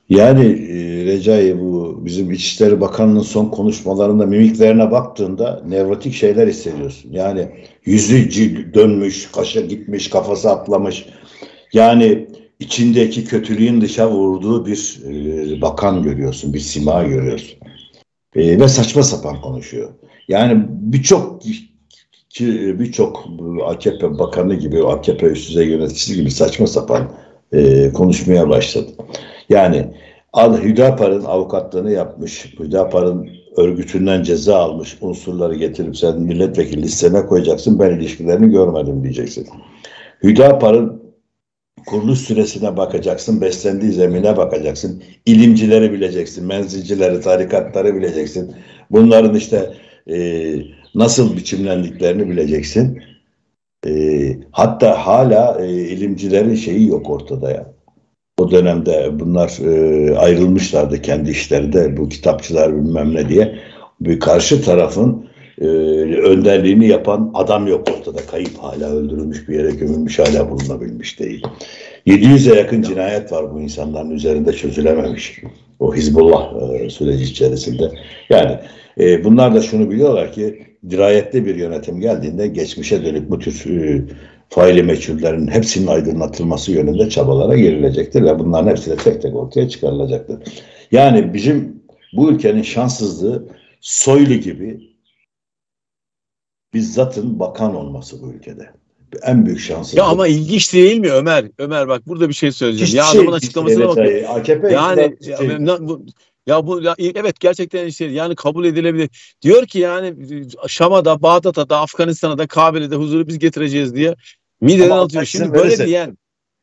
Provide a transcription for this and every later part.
Yani Recai, bu bizim İçişleri Bakanı'nın son konuşmalarında mimiklerine baktığında nevrotik şeyler hissediyorsun. Yani yüzü dönmüş, kaşa gitmiş, kafası atlamış. Yani içindeki kötülüğün dışa vurduğu bir bakan görüyorsun, bir sima görüyorsun. Ve saçma sapan konuşuyor. Yani birçok AKP bakanı gibi, AKP üst düzey yöneticisi gibi saçma sapan konuşmaya başladı. Yani Hüdapar'ın avukatlığını yapmış, Hüdapar'ın örgütünden ceza almış unsurları getirip sen milletvekili listene koyacaksın, ben ilişkilerini görmedim diyeceksin. Hüdapar'ın kuruluş süresine bakacaksın, beslendiği zemine bakacaksın, ilimcileri bileceksin, menzilcileri, tarikatları bileceksin. Bunların işte nasıl biçimlendiklerini bileceksin. Hatta hala ilimcilerin şeyi yok ortada ya. O dönemde bunlar ayrılmışlardı kendi işlerinde, bu kitapçılar bilmem ne diye. Bir karşı tarafın önderliğini yapan adam yok ortada. Kayıp, hala öldürülmüş, bir yere gömülmüş, hala bulunabilmiş değil. 700'e yakın cinayet var bu insanların üzerinde, çözülememiş. O Hizbullah süreci içerisinde. Yani bunlar da şunu biliyorlar ki dirayetli bir yönetim geldiğinde geçmişe dönük bu tür faili meçhullerin hepsinin aydınlatılması yönünde çabalara girilecektir ve bunların hepsi de tek tek ortaya çıkarılacaktır. Yani bizim bu ülkenin şanssızlığı Soylu gibi bizzatın bakan olması bu ülkede. En büyük Ya şanssızlık. ama ilginç değil mi Ömer? Ömer bak, burada bir şey söyleyeceğim. Hiçbir Ya şey adamın açıklamasına bakın. AKP Yani iktidarı evet, gerçekten şey, yani kabul edilebilir. Diyor ki yani Şam'a da, Bağdat'a da, Afganistan'a da, Kabile'de de huzuru biz getireceğiz diye mideden ama Allah atıyor. izin Şimdi böyle verirse diyen,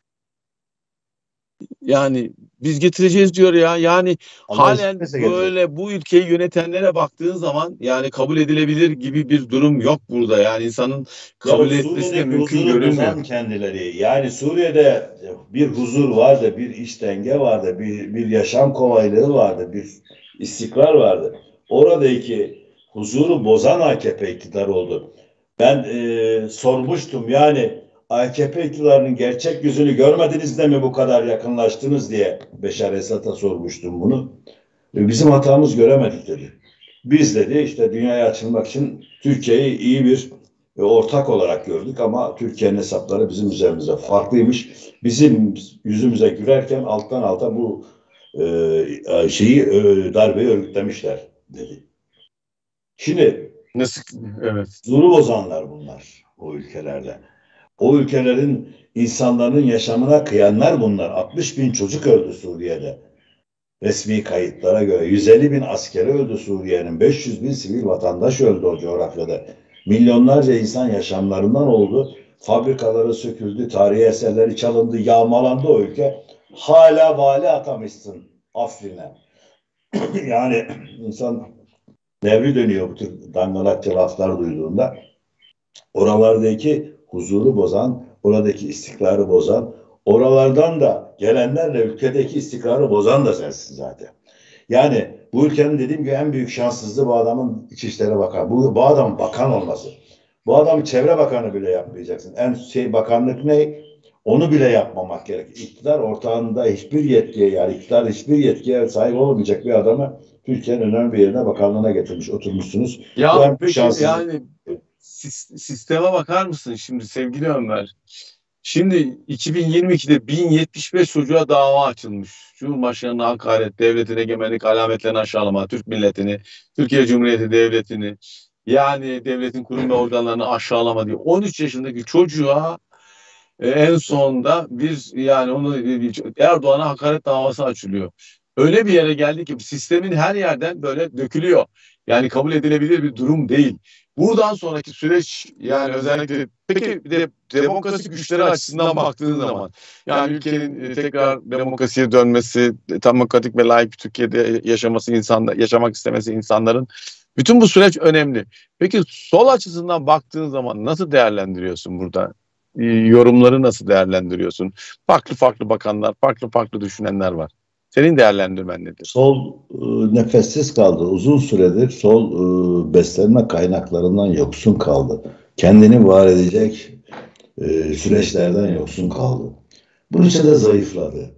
yani biz getireceğiz diyor ya. Yani Allah izin halen verirse getirecek. böyle bu ülkeyi yönetenlere baktığın zaman yani kabul edilebilir gibi bir durum yok burada. Yani insanın Ya kabul etmesi de Suriye'deki mümkün huzuru görünmüyor. bozan kendileri. Yani Suriye'de bir huzur vardı, bir iç denge vardı, bir yaşam kolaylığı vardı, bir istikrar vardı. Oradaki huzuru bozan AKP iktidar oldu. Ben sormuştum, yani AKP iktidarının gerçek yüzünü görmediniz de mi bu kadar yakınlaştınız diye Beşar Esad'a sormuştum bunu. Bizim hatamız göremedik dedi. Biz dedi işte dünyaya açılmak için Türkiye'yi iyi bir ortak olarak gördük ama Türkiye'nin hesapları bizim üzerimize farklıymış. Bizim yüzümüze gürerken alttan alta bu darbeyi örgütlemişler dedi. Şimdi Nasıl? Evet. huzuru bozanlar bunlar o ülkelerde. O ülkelerin insanların yaşamına kıyanlar bunlar. 60 bin çocuk öldü Suriye'de. Resmi kayıtlara göre 150 bin askeri öldü Suriye'nin, 500 bin sivil vatandaş öldü o coğrafyada. Milyonlarca insan yaşamlarından oldu. Fabrikaları söküldü, tarihi eserleri çalındı, yağmalandı o ülke. Hala vali atamışsın Afrin'e. Yani insan devri dönüyor bu tür dangalakça laflar duyduğunda. Oralardaki huzuru bozan, oradaki istikrarı bozan, oralardan da gelenlerle ülkedeki istikrarı bozan da sensin zaten. Yani bu ülkenin dediğim gibi en büyük şanssızlığı bu adamın İçişleri Bakanı. Bu adam bakan olması. Bu adamı Çevre Bakanı bile yapmayacaksın. En bakanlık ne? Onu bile yapmamak gerek. İktidar ortağında hiçbir yetkiye, yani iktidar hiçbir yetkiye sahip olmayacak bir adamı Türkiye'nin önemli bir yerine, bakanlığına getirmiş, oturmuşsunuz. Ya Bu en büyük peki şanssızlık. yani sisteme bakar mısın şimdi sevgili Ömer? Şimdi 2022'de 1075 çocuğa dava açılmış. Cumhurbaşkanı'na hakaret, devletin egemenlik alametlerini aşağılama, Türk milletini, Türkiye Cumhuriyeti Devleti'ni, yani devletin kurum ve organlarını aşağılama diye 13 yaşındaki çocuğa en sonunda bir, yani onu Erdoğan'a hakaret davası açılıyor. Öyle bir yere geldi ki sistemin her yerden böyle dökülüyor. Yani kabul edilebilir bir durum değil. Buradan sonraki süreç, yani özellikle peki bir de demokrasi güçleri açısından baktığın zaman, yani ülkenin tekrar demokrasiye dönmesi, demokratik ve layık bir Türkiye'de yaşamak istemesi insanların, bütün bu süreç önemli. Peki sol açısından baktığın zaman nasıl değerlendiriyorsun burada? Yorumları nasıl değerlendiriyorsun? Farklı farklı bakanlar, farklı farklı düşünenler var. Senin değerlendirmen nedir? Sol nefessiz kaldı. Uzun süredir sol beslenme kaynaklarından yoksun kaldı. Kendini var edecek süreçlerden yoksun kaldı. Bu ülkede zayıfladı.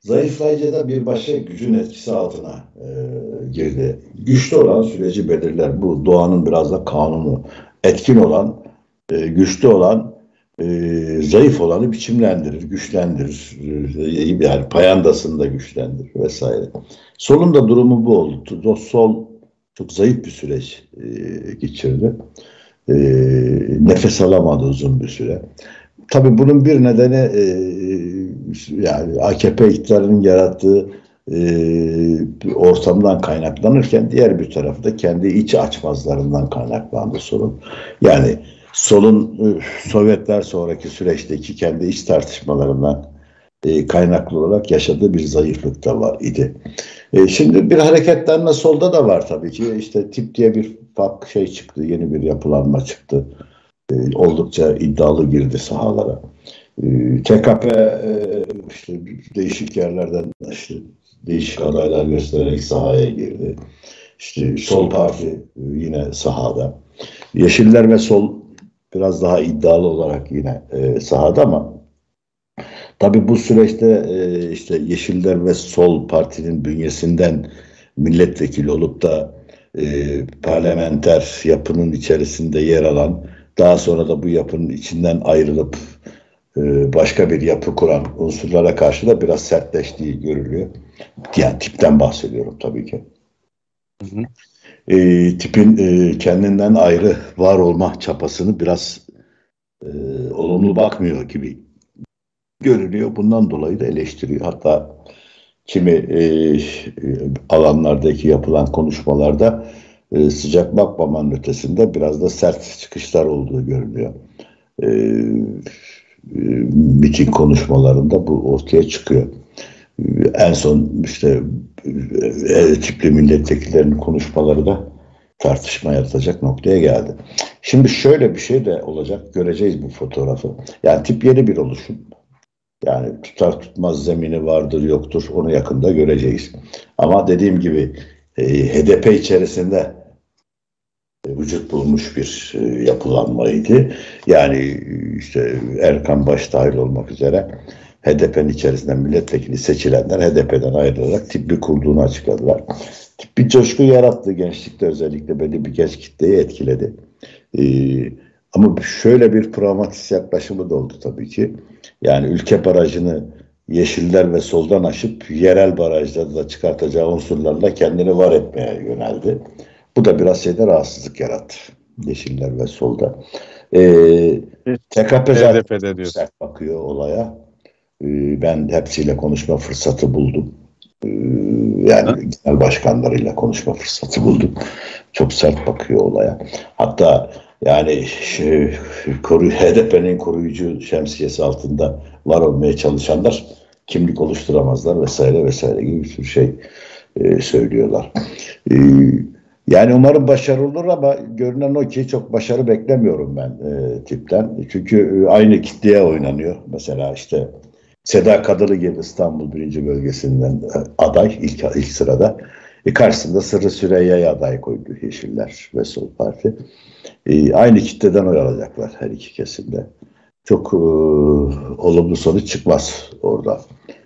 Zayıflayınca da bir başka gücün etkisi altına girdi. Güçlü olan süreci belirler. Bu doğanın biraz da kanunu. Etkin olan, güçlü olan, zayıf olanı biçimlendirir, güçlendirir. Yani payandasını da güçlendirir vesaire. Sol'un da durumu bu oldu. Sol çok zayıf bir süreç geçirdi. Nefes alamadı uzun bir süre. Tabii bunun bir nedeni yani AKP iktidarının yarattığı ortamdan kaynaklanırken diğer bir tarafı da kendi iç açmazlarından kaynaklandı sorun. Yani Sol'un Sovyetler sonraki süreçteki kendi iç tartışmalarından kaynaklı olarak yaşadığı bir zayıflık da var idi. Şimdi bir hareketlenme Sol'da da var tabii ki. İşte tip diye bir şey çıktı, yeni bir yapılanma çıktı. Oldukça iddialı girdi sahalara. TKP işte değişik yerlerden işte değişik adaylar göstererek sahaya girdi. İşte Sol Parti yine sahada. Yeşiller ve Sol biraz daha iddialı olarak yine sahada ama tabii bu süreçte işte Yeşiller ve Sol Parti'nin bünyesinden milletvekili olup da parlamenter yapının içerisinde yer alan, daha sonra da bu yapının içinden ayrılıp başka bir yapı kuran unsurlara karşı da biraz sertleştiği görülüyor. Yani tipten bahsediyorum tabii ki. Hı hı. Tipin kendinden ayrı var olma çapasını biraz olumlu bakmıyor gibi görünüyor. Bundan dolayı da eleştiriyor. Hatta kimi alanlardaki yapılan konuşmalarda sıcak bakmamanın ötesinde biraz da sert çıkışlar olduğu görünüyor. Miting konuşmalarında bu ortaya çıkıyor. En son işte tipli milletvekillerinin konuşmaları da tartışma yaratacak noktaya geldi. Şimdi şöyle bir şey de olacak. Göreceğiz bu fotoğrafı. Yani tip yeni bir oluşum. Yani tutar tutmaz zemini vardır yoktur. Onu yakında göreceğiz. Ama dediğim gibi HDP içerisinde vücut bulmuş bir yapılanmaydı. Yani işte Erkan baş dahil olmak üzere HDP'nin içerisinde milletvekili seçilenler HDP'den ayrılarak TİB'i kurduğunu açıkladılar. TİB bir coşku yarattı gençlikte, özellikle belli bir genç kitleyi etkiledi. Ama şöyle bir pragmatist yaklaşımı da oldu tabii ki. Yani ülke barajını Yeşiller ve Sol'dan aşıp yerel barajlarda da çıkartacağı unsurlarla kendini var etmeye yöneldi. Bu da biraz rahatsızlık yarattı Yeşiller ve Sol'da. TKP zaten sert bakıyor olaya. Ben hepsiyle konuşma fırsatı buldum. Yani genel başkanlarıyla konuşma fırsatı buldum. Çok sert bakıyor olaya. Hatta yani HDP'nin koruyucu şemsiyesi altında var olmaya çalışanlar kimlik oluşturamazlar vesaire vesaire gibi bir sürü şey söylüyorlar. Yani umarım başarılı olur ama görünen o ki çok başarı beklemiyorum ben tipten. Çünkü aynı kitleye oynanıyor. Mesela işte Seda Kadılı İstanbul 1. bölgesinden aday ilk sırada. Karşısında Sırrı Süreyya'yı aday koydu Yeşiller ve Sol Parti. Aynı kitleden oy alacaklar her iki kesimde. Çok olumlu sonuç çıkmaz orada.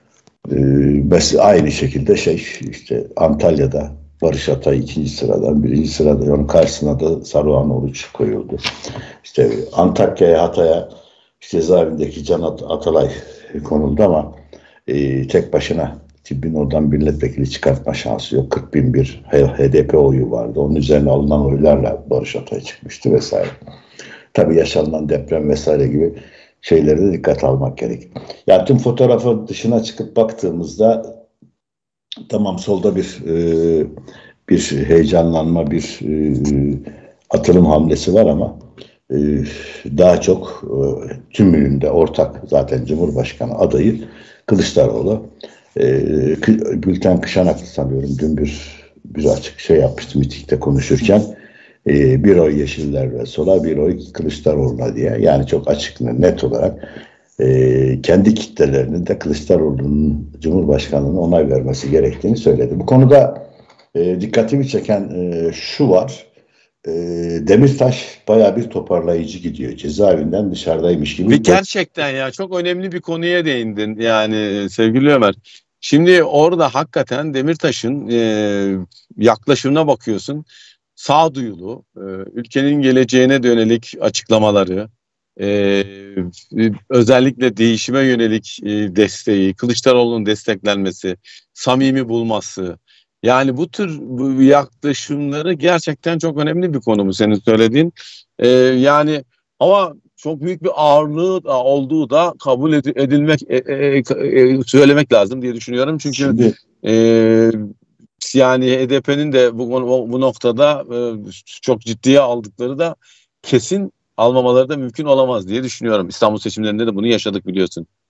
Mesela aynı şekilde işte Antalya'da Barış Atay 2. sıradan 1. sırada, onun karşısına da Saruhan Oruç koyuldu. İşte Antakya'ya, Hatay'a cezaevindeki Can Atalay konuldu ama tek başına TİB'in oradan milletvekili çıkartma şansı yok. 40.000 bir HDP oyu vardı. Onun üzerine alınan oylarla Barış Atay çıkmıştı vesaire. Tabii yaşanılan deprem vesaire gibi şeylere de dikkat almak gerek. Yani tüm fotoğrafın dışına çıkıp baktığımızda tamam, solda bir heyecanlanma, bir atılım hamlesi var ama daha çok tümünde ortak zaten Cumhurbaşkanı adayı Kılıçdaroğlu. Gülten Kışanak sanıyorum dün bir açık şey yapmıştı mitingde konuşurken. Bir oy Yeşiller ve Sol'a, bir oy Kılıçdaroğlu'na diye. Yani çok açık, net olarak kendi kitlelerinin de Kılıçdaroğlu'nun Cumhurbaşkanlığına onay vermesi gerektiğini söyledi. Bu konuda dikkatimi çeken şu var. Demirtaş bayağı bir toparlayıcı gidiyor. Cezaevinden dışarıdaymış gibi. Ve gerçekten ya çok önemli bir konuya değindin yani sevgili Ömer. Şimdi orada hakikaten Demirtaş'ın yaklaşımına bakıyorsun. Sağduyulu, ülkenin geleceğine dönelik açıklamaları, e, özellikle değişime yönelik desteği, Kılıçdaroğlu'nun desteklenmesi, samimi bulması. Yani bu yaklaşımları gerçekten çok önemli bir konu bu senin söylediğin. Yani ama çok büyük bir ağırlığı da olduğu da kabul edilmek, söylemek lazım diye düşünüyorum. Çünkü Şimdi e, yani HDP'nin de bu noktada çok ciddiye aldıkları da kesin, almamaları da mümkün olamaz diye düşünüyorum. İstanbul seçimlerinde de bunu yaşadık biliyorsun.